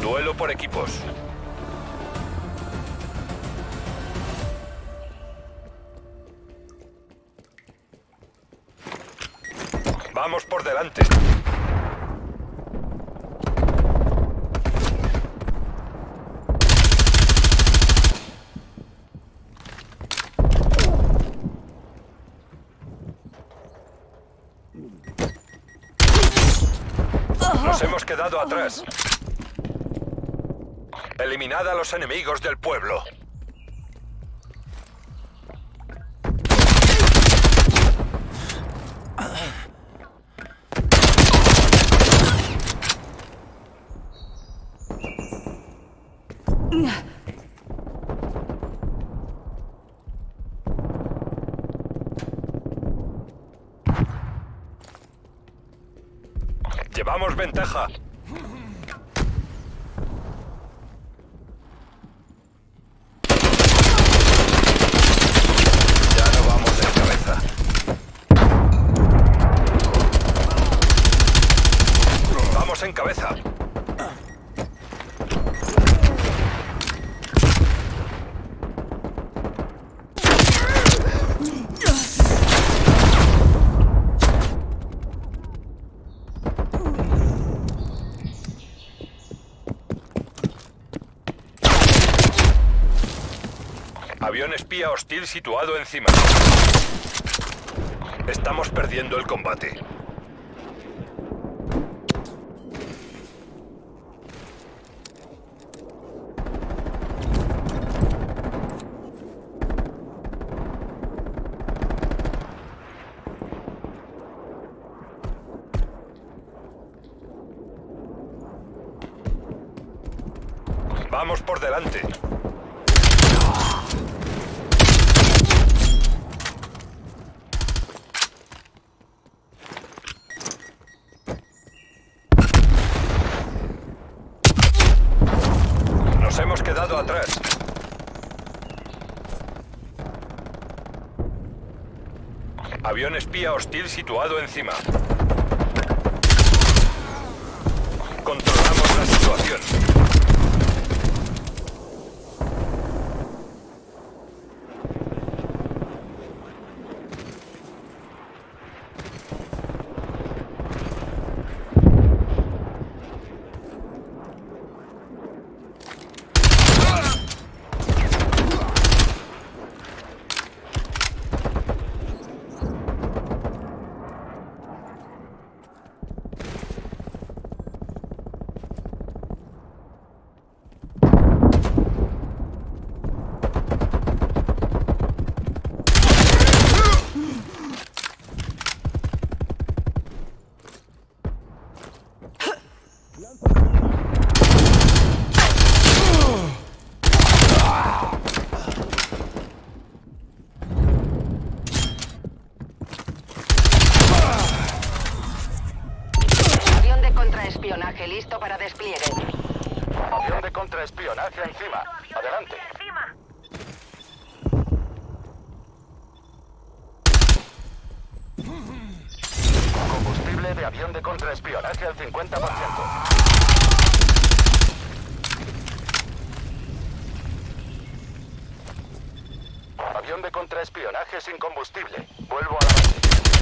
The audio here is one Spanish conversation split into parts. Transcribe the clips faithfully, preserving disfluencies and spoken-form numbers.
Duelo por equipos. Vamos por delante. Nos hemos quedado atrás. Eliminad a los enemigos del pueblo. Llevamos ventaja. Ya no vamos en cabeza. Vamos en cabeza. Avión espía hostil situado encima. Estamos perdiendo el combate. Vamos por delante. Nos hemos quedado atrás. Avión espía hostil situado encima. Controlamos la situación. Contraespionaje listo para despliegue. Avión de contraespionaje encima. Adelante. Combustible de avión de contraespionaje al cincuenta por ciento. Avión de contraespionaje sin combustible. Vuelvo a la base.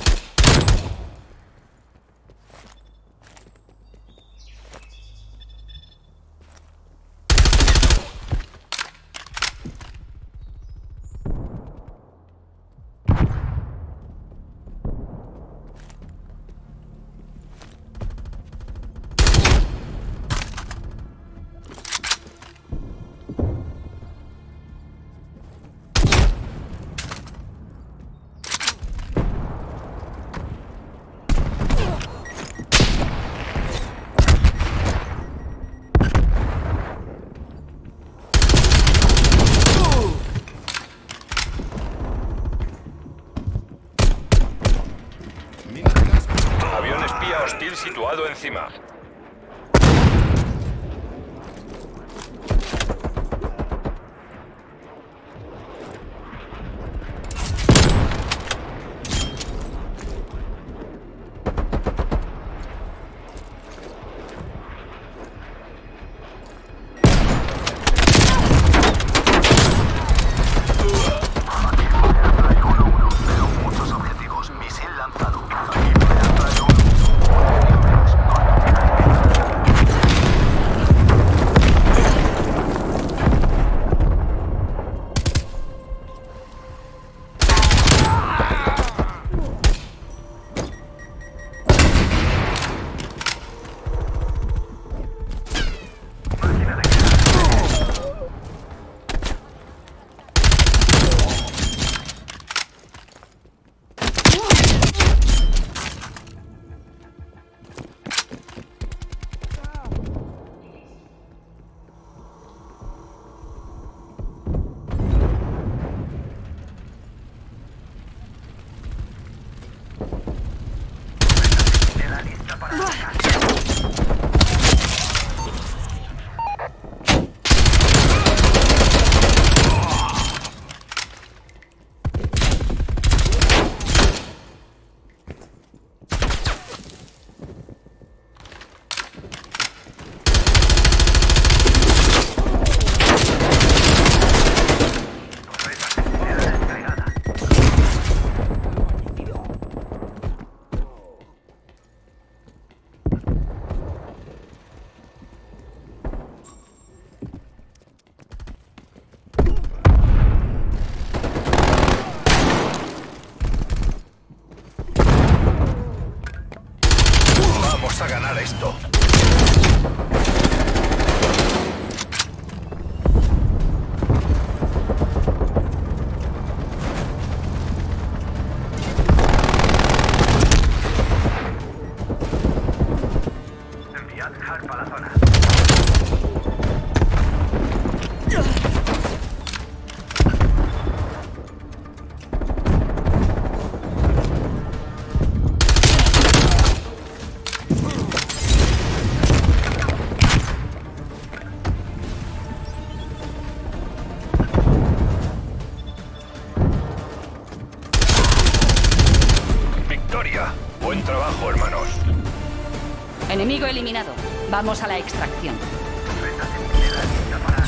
Avión espía hostil situado encima. Enemigo eliminado. Vamos a la extracción. Torreta centinela lista para